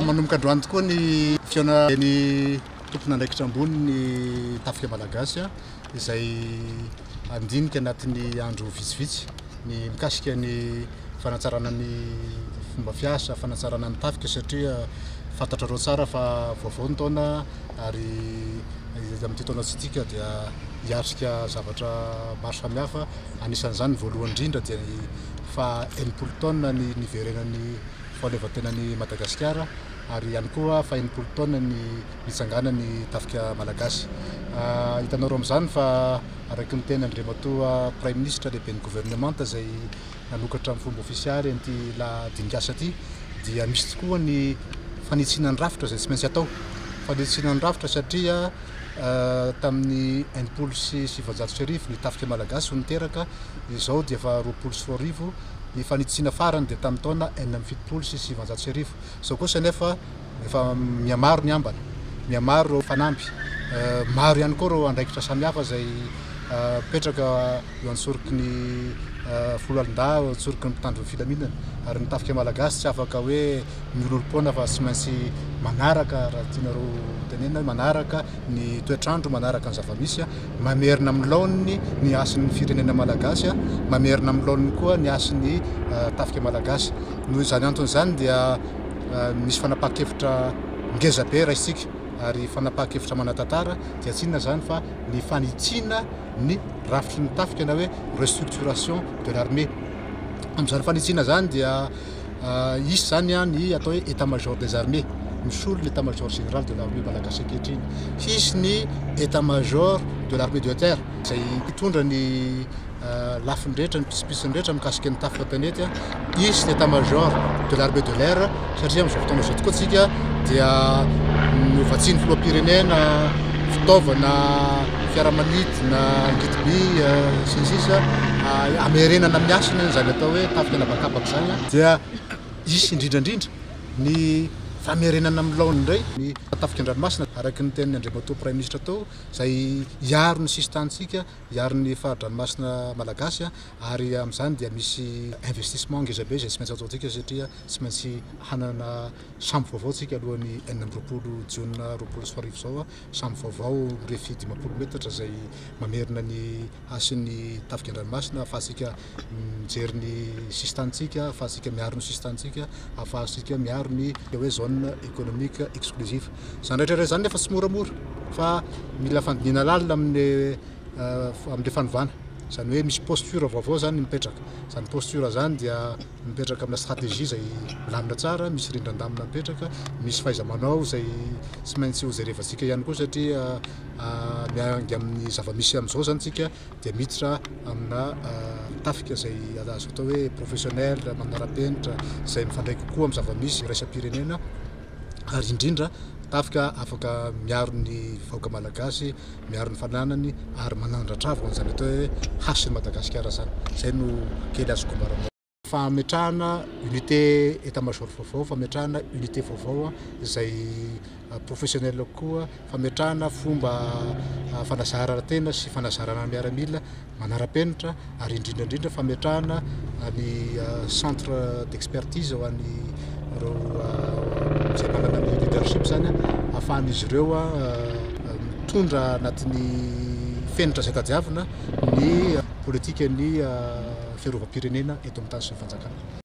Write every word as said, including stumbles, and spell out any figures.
manomboka androany tokoa ny fiona ny tompona andraikitra ambony ny tafika malagasy izay andinika anatin'ny andro vitsivitsy ny mikasika ny fanatsarana ny fomba fiasa fanatsarana ny tafika satria fantatrareo tsara fa vaovao ny taona ary amin'ity taona tsika dia hiatrika zavatra maro samihafa anisan'izany voalohany indrindra dia fa enimpolo taona ny niverenan'ny fahaleovantenan'ny Madagasikara ary ihany koa fa enimpolo taona ny nitsangana ny tafika malagasy. Hitanao amin'izany fa araka ny teny Andriamatoa Prime Ministre lehibe ny gouvernement izay nanokatra amin'ny fomba ofisialy an'ity la dingasa ity dia misy tokoa ny fanitsiana ny rafitra izay tsy maintsy atao. Fanitsiana ny rafitra satria tamin'ny enimpolo sy sivanjato sy arivo ny tafika malagasy ho niteraka, izao dia efa roapolo sy roa arivo. Ny fanitsiana farany dia tamin'ny taona enina amby fitopolo sy sivanjato sy arivo. Izao kosa nefa efa mihamaro ny ambany, mihamaro fanamby, maro ihany koa ireo andraikitra samihafa izay mipetraka eo an-tsoroky ny folo alin-dà, eo an-tsoroky ny mpitandro ny filaminana ary ny tafika malagasy tsy afaka hoe miolom-poana fa tsy maintsy manaraka raha tianareo tenena manaraka ny toetrandro, manaraka ny zava-misy, mamerina amin'ny laoniny ny asin'ny firenena malagasy, mamerina amin'ny laoniny koa ny asin'ny tafika malagasy. Noho izany antony izany dia misy fanapahan-kevitra ngeza be raisitsika ary fanapahan-kevitra manatantara dia tsy inona izany fa ny fanitsiana ny rafitry ny tafika na hoe restructuration de l'armée. Amin'izany fanitsiana izany dia isy zany ny atao hoe état-major des armées, misolo l'état-major général de l'armée malagasy ankehitriny, hisy ny état-major de l'armée de terre izay mitondra ny lafiny rehetra, ny pisipisiny rehetra mikasika ny tafika tanety, hisy l'état-major de l'armée de l'air satria amin'izao fotoana izao tokoa tsika dia novatsian'ny filoham-pirenena fitaovana fiaramanidina na angidimby sy ny sisa hamerenana amin'ny asany izany atao hoe tafika anabakabaka izany dia isy indrindrandrindra ny famerenana amin'ny laony indray ny tafika an-dranomasina araka ny tenin'ny Andriamatoa Prime Ministre tao izay hiaro ny sistantsika, hiaro ny fahadranomasina malagasy ary amin'izany dia misy investissement ngeza be izay tsy maintsy ataontsika satria tsy maintsy hanana sambo vaovao tsika alohan'ny enina amby roapolo jiona roapolo sy arivo izao, sambo vaovao refy dimapolo metatra izay mamerina ny asin'ny tafika an-dranomasina ahafahantsika mijery ny sistantsika, ahafahantsika miaro ny sistantsika, ahafahantsika miaro ny hoe zone économique exclusive. Izany rehetra rehetra izany nefa tsy moramora fa mila fandiniana lalina amin'ny amin'ilay fanovana. Izany hoe misy posture vaovao zany mipetraka. Izany posture zany dia mipetraka amina stratégie izay milamina tsara, misy rindran-damina mipetraka, misy fahaiza-manao izay tsy maintsy ho jerevantsika ihany koa satria miangy amin'ny zava-misy amin'izao zany tsika dia miditra amina tafika izay azo atao hoe professionnel, manara-penitra izay mifandray kokoa amin'ny zava-misy iraisam-pirenena ary indrindra tafika afaka miaro ny vahoaka malagasy, miaro ny fananany ary manandratra avy izany atao hoe hasin'ny Madagasikara zany. Izay no kely azoko ambarana. Fametrahana unité état-major vaovao, fametrahana unité vaovao izay professionnel koa, fametrahana fomba fanazarana-tena sy fanazarana miaramila manara-penitra ary indrindra indrindra fametrahana ny centre d'expertise ho an'ny ireo izay manana ny leadership zany ahafahan'izy ireo mitondra anatin'ny fenitra izay tadiavina ny politika ny fiarovam-pirenena eto amin'ny tany sy ny fanjakana.